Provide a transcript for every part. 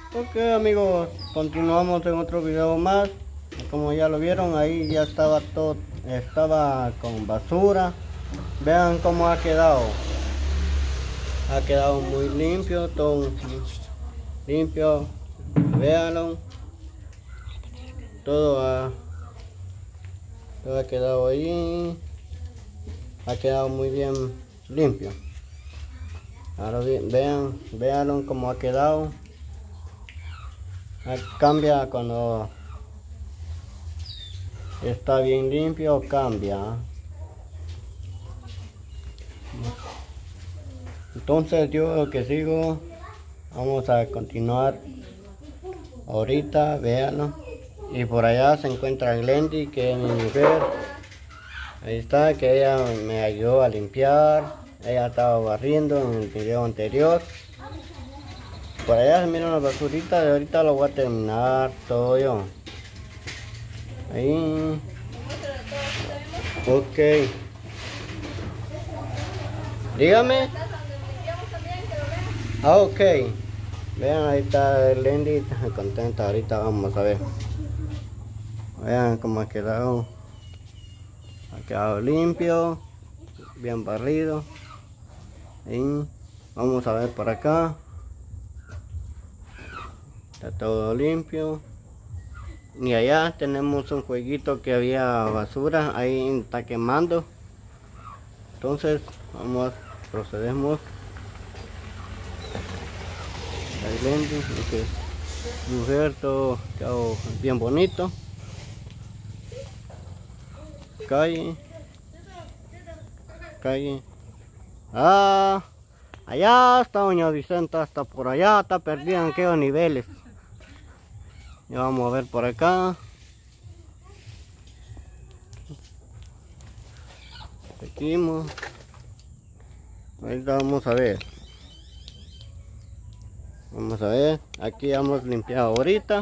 Ok amigos, continuamos en otro video más. Como ya lo vieron, ahí ya estaba todo, estaba con basura. Vean cómo ha quedado. Ha quedado muy limpio, todo limpio. Véanlo. Todo ha quedado ahí. Ha quedado muy bien limpio. Ahora bien, véanlo cómo ha quedado. Cambia cuando está bien limpio, cambia. Entonces yo lo que sigo, vamos a continuar ahorita, véanlo. Y por allá se encuentra Glendy, que es mi mujer. Ahí está, que ella me ayudó a limpiar. Ella estaba barriendo en el video anterior. Por allá se miran las basuritas, de ahorita lo voy a terminar todo yo. Ahí. Ok. Dígame. Ah, ok. Vean, ahí está Glendy, contenta. Ahorita vamos a ver. Vean cómo ha quedado. Ha quedado limpio, bien barrido. Ahí. Vamos a ver por acá. Está todo limpio. Y allá tenemos un jueguito que había basura, ahí está quemando. Entonces procedemos. Mujer, todo quedó bien bonito. Calle. Allá está doña Vicenta, hasta por allá, está perdida en aquellos niveles. Ya vamos a ver por acá. Seguimos. Ahorita vamos a ver. Vamos a ver. Aquí hemos limpiado ahorita.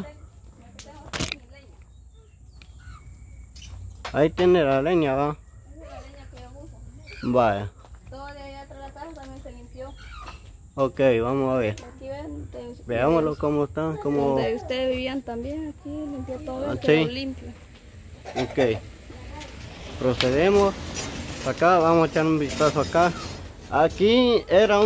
Ahí tiene la leña, va. Esa es la leña que yo uso. Vaya. Todo de allá atrás de la casa también se limpió. Ok, vamos a ver. Aquí ven. Veámoslo cómo está. Donde ustedes vivían también, aquí limpió todo, sí. quedó limpio. Ok. Procedemos. Acá vamos a echar un vistazo acá. Aquí era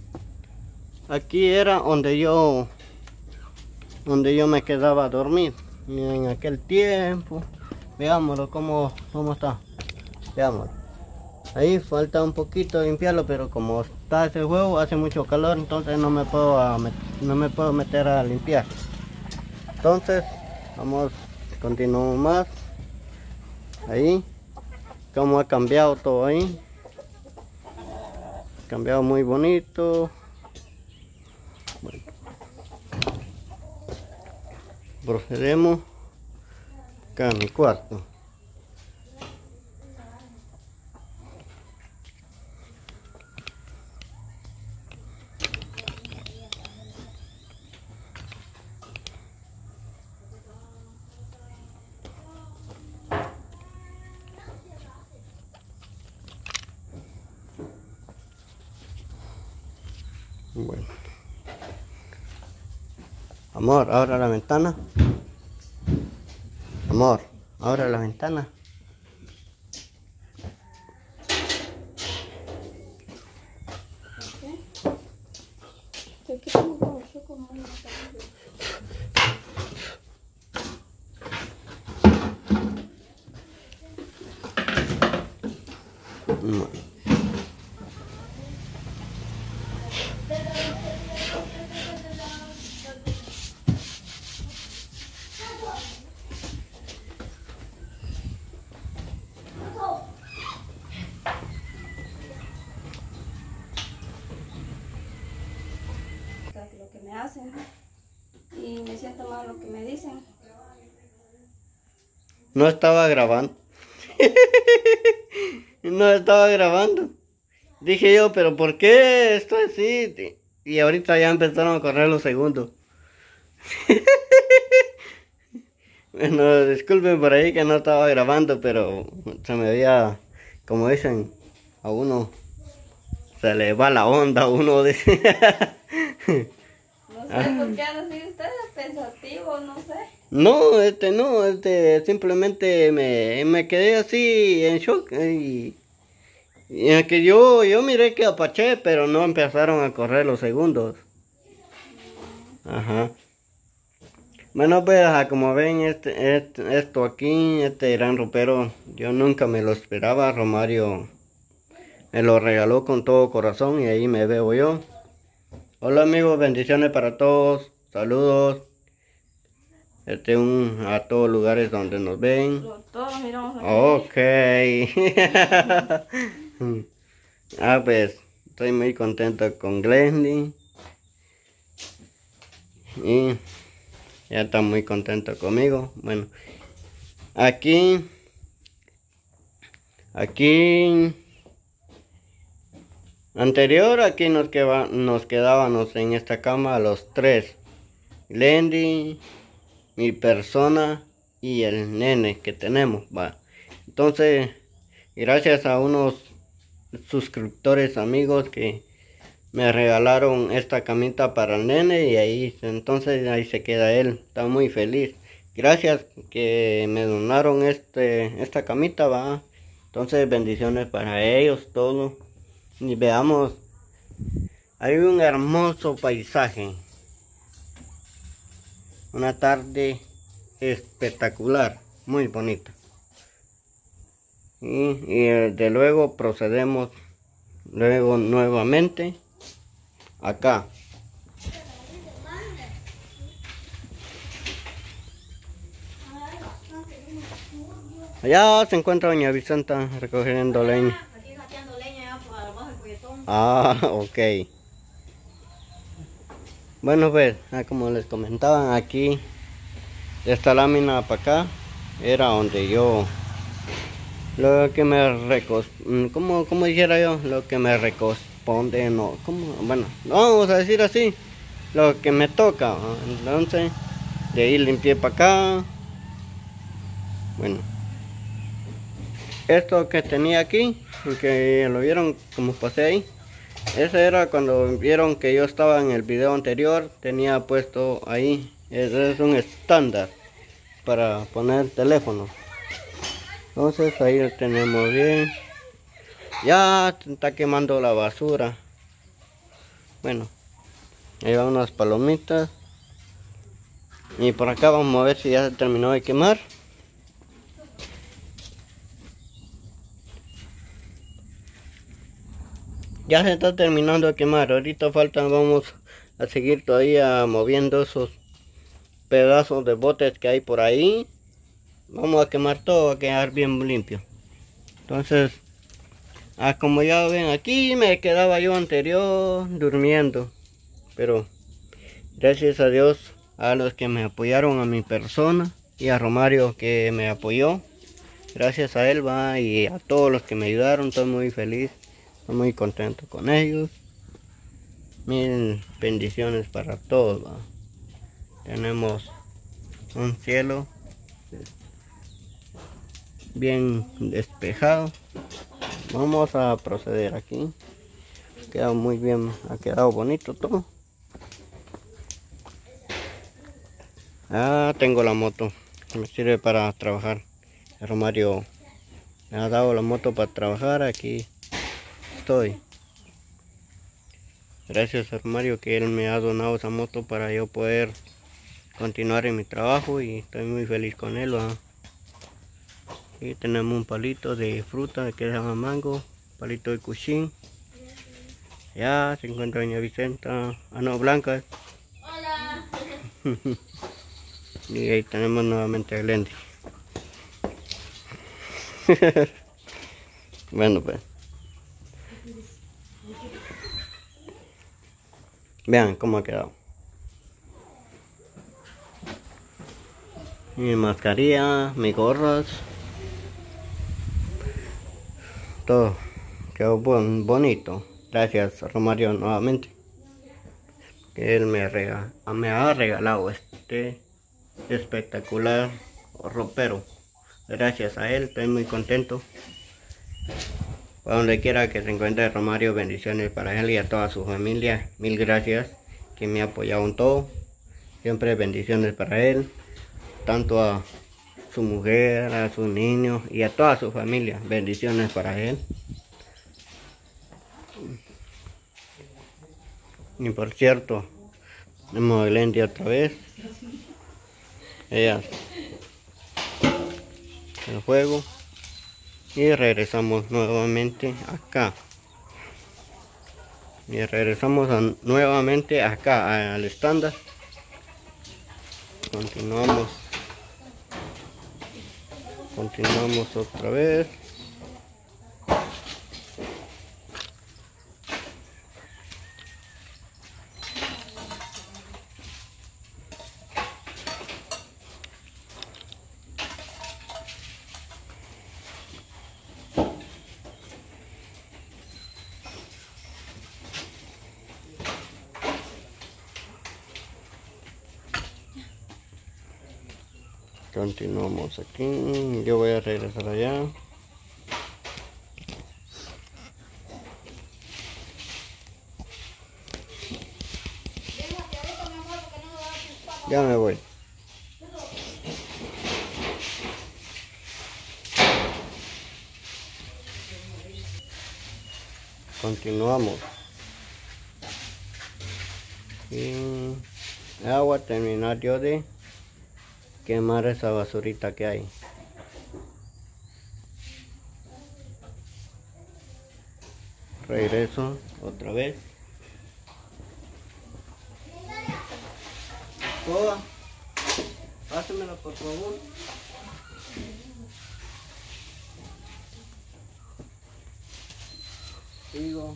donde yo me quedaba a dormir. En aquel tiempo. Veámoslo cómo está. Veámoslo. Ahí falta un poquito limpiarlo, pero como está ese juego, hace mucho calor, entonces no me puedo meter a limpiar. Entonces, continuamos más. Ahí, cómo ha cambiado todo ahí. Ha cambiado muy bonito. Bueno. Procedemos acá en mi cuarto. Bueno. Amor, abra la ventana. Amor, abra la ventana. No. Lo que me hacen y me siento mal lo que me dicen. No estaba grabando. No estaba grabando. Dije yo, pero ¿por qué esto así? Y ahorita ya empezaron a correr los segundos. Bueno, disculpen por ahí que no estaba grabando, pero se me veía, como dicen, a uno se le va la onda, uno dice. No sé por qué han sido ustedes pensativos, no sé. No, simplemente me quedé así en shock y es que yo miré que apaché, pero no empezaron a correr los segundos. Ajá. Bueno, pues como ven, esto aquí, este gran ropero, yo nunca me lo esperaba. Romario me lo regaló con todo corazón y ahí me veo yo. Hola amigos, bendiciones para todos, saludos. A todos lugares donde nos ven. Todos miramos aquí. Ok. Pues estoy muy contento con Glendy. Y ya está muy contento conmigo. Bueno, aquí nos quedábamos en esta cama los tres. Glendy, mi persona y el nene que tenemos, va. Entonces, gracias a unos suscriptores amigos que me regalaron esta camita para el nene y ahí se queda él. Está muy feliz. Gracias que me donaron esta camita, va. Entonces, bendiciones para ellos, todo. Y veamos, hay un hermoso paisaje. Una tarde espectacular, muy bonita. Y de luego procedemos nuevamente acá. Allá se encuentra doña Vicenta recogiendo leña. Ah, ok. Bueno, pues, como les comentaba, aquí, esta lámina para acá, era donde yo, lo que me como dijera yo, lo que me corresponde, no, bueno, vamos a decir así, lo que me toca, entonces, de ahí limpié para acá, bueno, esto que tenía aquí, que lo vieron como pasé ahí. Ese era cuando vieron que yo estaba en el video anterior, tenía puesto ahí, ese es un estándar para poner teléfono. Entonces ahí lo tenemos bien. Ya está quemando la basura. Bueno, ahí van unas palomitas. Y por acá vamos a ver si ya se terminó de quemar. Ya se está terminando de quemar, ahorita vamos a seguir todavía moviendo esos pedazos de botes que hay por ahí. Vamos a quemar todo, va a quedar bien limpio. Entonces, como ya ven aquí, me quedaba yo anterior durmiendo. Pero gracias a Dios, a los que me apoyaron, a mi persona y a Romario que me apoyó. Gracias a él, va, y a todos los que me ayudaron, estoy muy feliz. Estoy muy contento con ellos. Miren, bendiciones para todos, ¿va? Tenemos un cielo bien despejado. Vamos a proceder aquí. Queda muy bien, ha quedado bonito todo. Tengo la moto, me sirve para trabajar. El Romario me ha dado la moto para trabajar, aquí estoy. Gracias a Romario que él me ha donado esa moto para yo poder continuar en mi trabajo y estoy muy feliz con él, ¿va? Aquí tenemos un palito de fruta que se llama mango, palito de cuchín. Ya se encuentra doña Vicenta, no, Blanca. Hola. Y ahí tenemos nuevamente a Glendy. Bueno, pues. Vean cómo ha quedado. Mi mascarilla, mis gorras. Todo quedó bonito. Gracias a Romario nuevamente. Que él me ha regalado este espectacular ropero. Gracias a él, estoy muy contento. Para donde quiera que se encuentre Romario, bendiciones para él y a toda su familia. Mil gracias. que me ha apoyado en todo. Siempre bendiciones para él, tanto a su mujer, a sus niños y a toda su familia. Bendiciones para él. Y por cierto, tenemos a Glendy otra vez. Ella el juego. Y regresamos nuevamente acá. Y regresamos nuevamente acá al estándar. Continuamos otra vez. Continuamos aquí. Yo voy a regresar allá. Ya me voy. Continuamos. Y agua, terminar yo de quemar esa basurita que hay. Regreso otra vez. Toda, pásamela por favor. Sigo.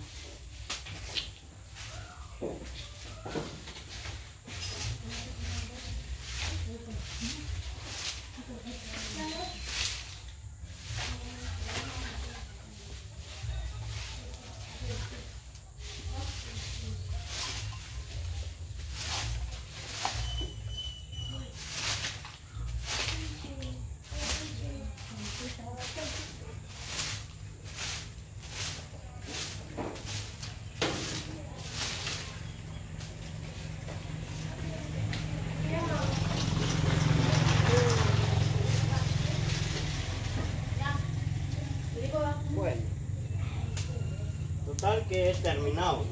Bueno, total que he terminado.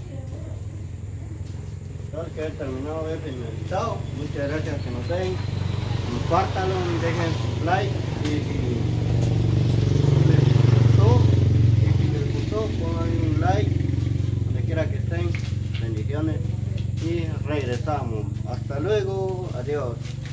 He finalizado. Muchas gracias que nos den. Compártanlo, dejen su like. Y si les gustó, pongan un like. Donde quiera que estén. Bendiciones. Y regresamos. Hasta luego. Adiós.